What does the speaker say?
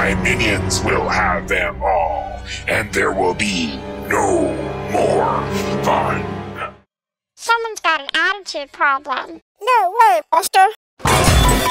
My minions will have them all, and there will be no more fun. Someone's got an attitude problem. No way, Buster.